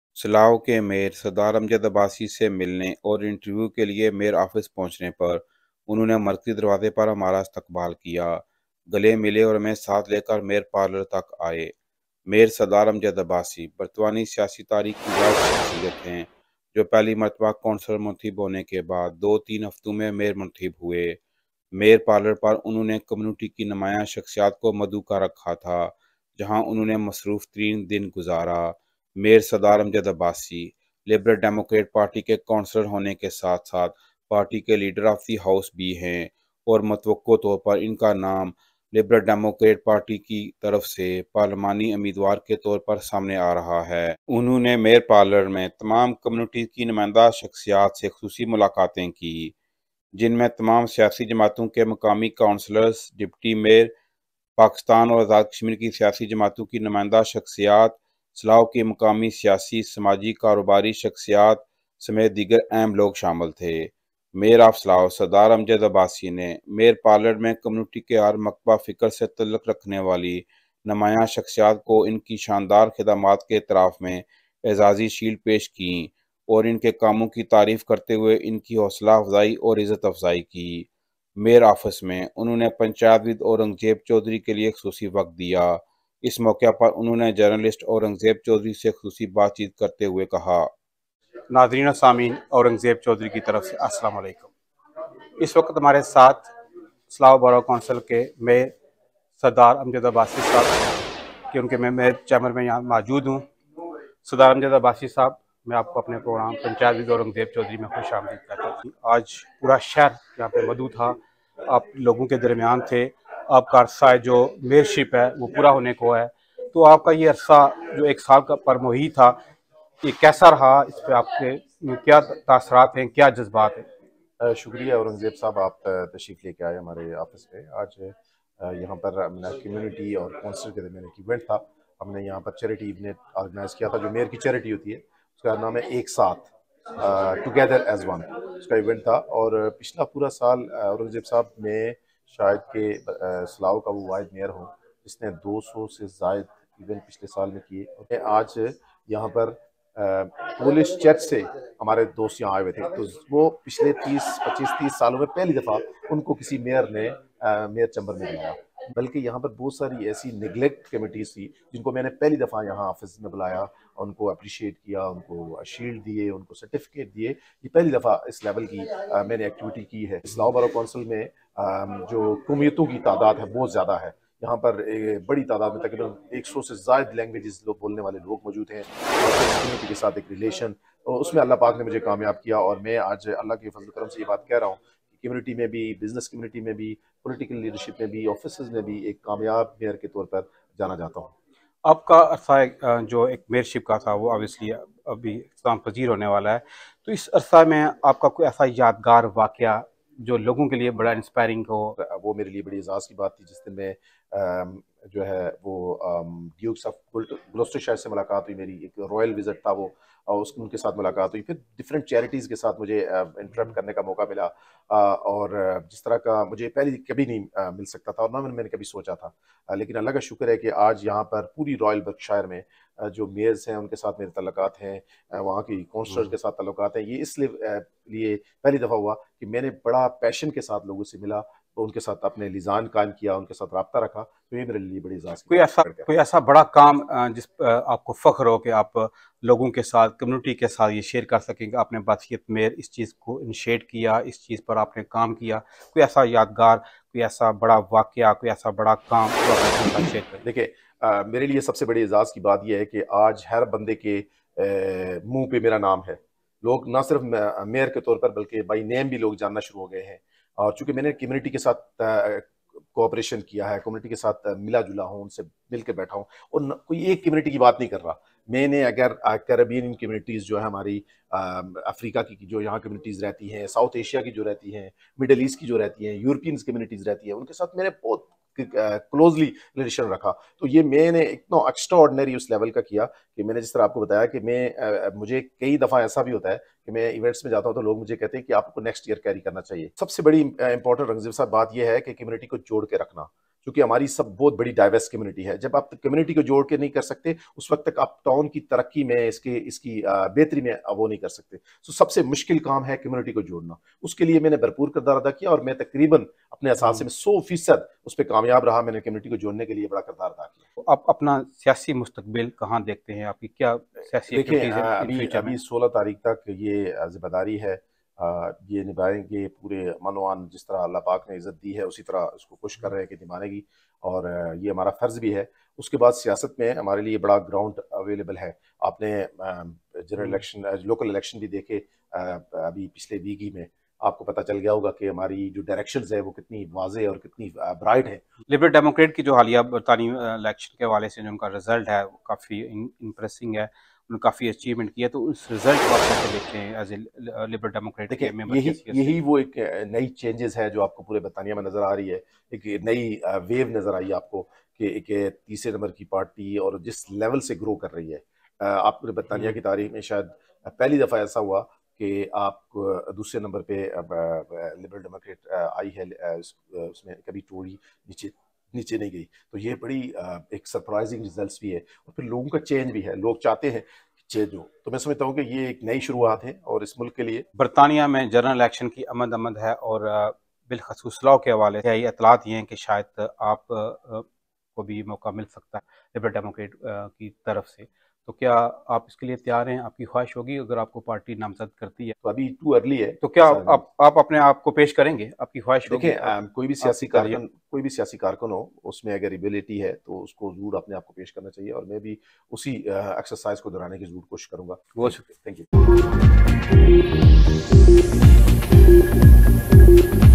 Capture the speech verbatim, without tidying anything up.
सिलाओ के मेयर सरदार अमजद अब्बासी से मिलने और इंटरव्यू के लिए मेयर ऑफिस पहुंचने पर उन्होंने मरकजी दरवाजे पर हमारा इस्तकबाल किया। गले मिले और हमें साथ लेकर मेयर पार्लर तक आए। मेयर सरदार अमजद अब्बासी बरतानी सियासी तारीख की वाहिद शख्सियत हैं जो पहली मरतबा कौंसलर मुंतखब होने के बाद दो तीन हफ्तों में मेयर मुंतखब हुए। मेयर पार्लर पर उन्होंने कम्युनिटी की नुमायां शख्सियात को मदऊ का रखा था, जहां उन्होंने मसरूफ तरीन दिन गुजारा। Mayor Sardar Amjad Abbasi Liberal Democrat Party के कौंसलर होने के साथ साथ पार्टी के लीडर ऑफ दी हाउस भी हैं और मतवक्को तौर पर इनका नाम लिबरल डेमोक्रेट पार्टी की तरफ से पार्लिमानी उम्मीदवार के तौर पर सामने आ रहा है। उन्होंने मेयर पार्लर में तमाम कम्युनिटी की नुमाइंदा शख्सियात से खुसूसी मुलाकातें की, जिनमें तमाम सियासी जमातों के मकामी काउंसलर्स, डिप्टी मेयर, पाकिस्तान और आज़ाद कश्मीर की सियासी जमातों की नुमाइंदा शख्सियात, सिलाओ की मकामी सियासी, समाजी, कारोबारी शख्सियात समेत दीगर अहम लोग शामिल थे। Mayor of Slough Sardar Amjad Abbasi ने मेयर पार्लर में कम्युनिटी के हर मकबा फ़िक्र से तल्लुक़ रखने वाली नुमायां शख्सियात को इनकी शानदार खिदमात के एतराफ़ में एजाज़ी शील्ड पेश की और इनके कामों की तारीफ़ करते हुए इनकी हौसला अफजाई और इज़्ज़त अफजाई की। मेयर ऑफिस में उन्होंने पंचायत विद औरंगजेब चौधरी के लिए खुसूसी वक्त दिया। इस मौके पर उन्होंने जर्नलिस्ट औरंगजेब चौधरी से खुसूसी बातचीत करते हुए कहा। नाज़रीन सामीन, औरंगज़ेब चौधरी की तरफ से अस्सलाम वालेकुम। इस वक्त हमारे साथ सिलाओ बरो कौंसिल के मेयर सरदार अमजद अब्बासी साहब, कि उनके मैं मेयर चैम्बर में यहाँ मौजूद हूँ। सरदार अमजद अब्बासी साहब, मैं आपको अपने प्रोग्राम पंचायत विद औरंगज़ेब चौधरी में खुश आमदीद कहता हूँ। आज पूरा शहर यहाँ पे मौजूद था, आप लोगों के दरमियान थे। आपका अरसा जो मेयरशिप है वो पूरा होने को है, तो आपका ये अरसा जो एक साल का पर मुही था, ये कैसा रहा? इस पे आपके क्या तासरात हैं, क्या जज्बात हैं? शुक्रिया औरंगज़ेब साहब, आप तशरीफ़ लेके आए हमारे ऑफिस पे। आज यहाँ पर हमने कम्युनिटी और कौंसिल के दरमियान एक इवेंट था। हमने यहाँ पर चैरिटी इवेंट ऑर्गेनाइज़ किया था, जो मेयर की चैरिटी होती है, उसका नाम है एक साथ, टुगेदर एज वन, उसका इवेंट था। और पिछला पूरा साल औरंगज़ेब साहब में शायद के सिलाओ का वो वाहिद मेयर हो जिसने दो सौ से ज़ायद इवेंट पिछले साल में किए। और आज यहाँ पर पुलिस चर्च से हमारे दोस्त यहाँ आए हुए थे, तो वो पिछले तीस पच्चीस तीस सालों में पहली दफ़ा उनको किसी मेयर ने मेयर चैम्बर में बुलाया। बल्कि यहाँ पर बहुत सारी ऐसी निगलेक्ट कमेटीज़ थी जिनको मैंने पहली दफ़ा यहाँ ऑफिस में बुलाया, उनको अप्रिशिएट किया, उनको शील्ड दिए, उनको सर्टिफिकेट दिए। ये पहली दफ़ा इस लेवल की आ, मैंने एक्टिविटी की है। सिलाओ बरो कौंसिल में आ, जो कौमियतों की तादाद है बहुत ज़्यादा है। यहाँ पर बड़ी तादाद में तकरीबन एक सौ से ज़ायद लैंग्वेजेस लोग बोलने वाले लोग मौजूद हैं और कम्युनिटी के साथ एक रिलेशन, और उसमें अल्लाह पाक ने मुझे कामयाब किया। और मैं आज अल्लाह के फजल करम से ये बात कह रहा हूँ कि कम्युनिटी में भी, बिजनेस कम्युनिटी में भी, पॉलिटिकल लीडरशिप में भी, ऑफिस में भी एक कामयाब मेयर के तौर पर जाना जाता हूँ। आपका अरसा जो एक मेयरशिप का था वो ऑब्वियसली अभी इख्तिताम पजीर होने वाला है, तो इस अरसा में आपका कोई ऐसा यादगार वाक़या जो लोगों के लिए बड़ा इंस्पायरिंग हो? वो मेरे लिए बड़ी एजाज़ की बात थी जिस दिन मैं जो है वो ड्यूक्स ऑफ ग्लॉस्टरशायर से मुलाकात हुई। मेरी एक रॉयल विजिट था वो, और उस उनके साथ मुलाकात हुई। फिर डिफरेंट चैरिटीज़ के साथ मुझे इंटरेक्ट करने का मौका मिला, और जिस तरह का मुझे पहले कभी नहीं मिल सकता था और ना मैंने कभी सोचा था। लेकिन अल्लाह का शुक्र है कि आज यहाँ पर पूरी रॉयल बर्कशायर में जो मेयर्स हैं उनके साथ मेरे तल्लुकात हैं, वहाँ की कौंसलर्स के साथ तल्लुकात हैं। ये इसलिए लिए पहली दफ़ा हुआ कि मैंने बड़ा पैशन के साथ लोगों से मिला, तो उनके साथ अपने लिजान कायम किया, उनके साथ रब्ता रखा। तो ये मेरे लिए बड़ी इजाज़त। कोई ऐसा कोई ऐसा बड़ा काम जिस आपको फ़ख्र हो कि आप लोगों के साथ, कम्युनिटी के साथ ये शेयर कर सकें कि आपने बासियत मेयर इस चीज़ को इनिशिएट किया, इस चीज़ पर आपने काम किया? कोई ऐसा यादगार, कोई ऐसा बड़ा वाक़या, कोई ऐसा बड़ा काम जो आपने साथ शेयर करें? देखिए, मेरे लिए सबसे बड़ी एजाज़ की बात यह है कि आज हर बंदे के मुंह पे मेरा नाम है। लोग ना सिर्फ मेयर के तौर पर बल्कि बाई नेम भी लोग जानना शुरू हो गए हैं। और चूँकि मैंने कम्युनिटी के साथ कोऑपरेशन किया है, कम्युनिटी के साथ मिला जुला हूँ, उनसे मिल के बैठा हूँ, और न, कोई एक कम्युनिटी की बात नहीं कर रहा। मैंने अगर कैरेबियन कम्युनिटीज़ जो है हमारी, अफ्रीका की जो यहाँ कम्युनिटीज़ रहती हैं, साउथ एशिया की जो रहती हैं, मिडल ईस्ट की जो रहती हैं, यूरोपियन कम्युनिटीज़ रहती हैं, उनके साथ मैंने बहुत क्लोजली रिलेशन रखा। तो ये मैंने इतना एक्स्ट्रा ऑर्डिनरी उस लेवल का किया कि मैंने जिस तरह आपको बताया कि मैं मुझे कई दफ़ा ऐसा भी होता है कि कि मैं इवेंट्स में जाता हूँ तो लोग मुझे कहते हैं कि आपको नेक्स्ट ईयर कैरी करना चाहिए। सबसे बड़ी इंपॉर्टेंट रंगज़ेब साहब बात यह है कि कम्युनिटी को जोड़ के रखना, क्योंकि हमारी सब बहुत बड़ी डाइवर्स कम्युनिटी है। जब आप कम्युनिटी को जोड़ के नहीं कर सकते, उस वक्त तक आप टाउन की तरक्की में, इसके इसकी बेहतरी में वो नहीं कर सकते। सो सबसे मुश्किल काम है कम्युनिटी को जोड़ना। उसके लिए मैंने भरपूर किरदार अदा किया और मैं तकरीबन अपने असासे में सौ फीसद उस पर कामयाब रहा। मैंने कम्युनिटी को जोड़ने के लिए बड़ा किरदार अदा किया। आप अपना सियासी मुस्तकबिल कहाँ देखते हैं? आपकी क्या सियासी देखिए, अभी अभी सोलह तारीख तक ये जिम्मेदारी है, आ, ये निभाएंगे पूरे मनोवान। जिस तरह अल्लाह पाक ने इज़्ज़त दी है उसी तरह उसको खुश कर रहे हैं कि निभाएगी, और ये हमारा फ़र्ज़ भी है। उसके बाद सियासत में हमारे लिए बड़ा ग्राउंड अवेलेबल है। आपने जनरल इलेक्शन, लोकल इलेक्शन भी देखे अभी पिछले वीक ही में, आपको पता चल गया होगा कि हमारी जो डायरेक्शंस है वो कितनी वाज़ेह और कितनी ब्राइट है। लिबरल डेमोक्रेट की जो हालिया बरतानी इलेक्शन के हवाले से जो उनका रिजल्ट है वो काफ़ी इंप्रेसिंग है, उन्होंने काफ़ी अचीवमेंट किया, तो उस रिजल्ट को आप कैसे देखते हैं एज ए लिबरल डेमोक्रेट के मेंबर? यही यही वो एक नई चेंजेस है जो आपको पूरे बरतानिया में नज़र आ रही है। एक नई वेव नज़र आई आपको कि एक तीसरे नंबर की पार्टी और जिस लेवल से ग्रो कर रही है। आप पूरे बरतानिया की तारीख में शायद पहली दफ़ा ऐसा हुआ कि आप दूसरे नंबर पे लिबरल डेमोक्रेट आई है, उसमें कभी टोरी नीचे नीचे नहीं गई। तो ये बड़ी एक सरप्राइजिंग रिजल्ट्स भी है, और फिर लोगों का चेंज भी है। लोग चाहते हैं चेंज हो, तो मैं समझता हूँ कि ये एक नई शुरुआत है और इस मुल्क के लिए। बरतानिया में जनरल इलेक्शन की आमद आमद है, और बिलखसूस लॉ के हवाले से इतलात ये हैं कि शायद आप को भी मौका मिल सकता है लिबरल डेमोक्रेट की तरफ से, तो क्या आप इसके लिए तैयार हैं? आपकी ख्वाहिश होगी अगर आपको पार्टी नामजद करती है? तो अभी टू अर्ली है, तो क्या आप आप अपने आप को पेश करेंगे? आपकी ख्वाहिश होगी? देखिए, कोई भी सियासी कारकुन कोई भी सियासी कारकुन हो, उसमें अगर एबिलिटी है तो उसको जरूर अपने आप को पेश करना चाहिए, और मैं भी उसी एक्सरसाइज को दोहराने की जरूर कोशिश करूंगा। बहुत शुक्रिया, थैंक यू।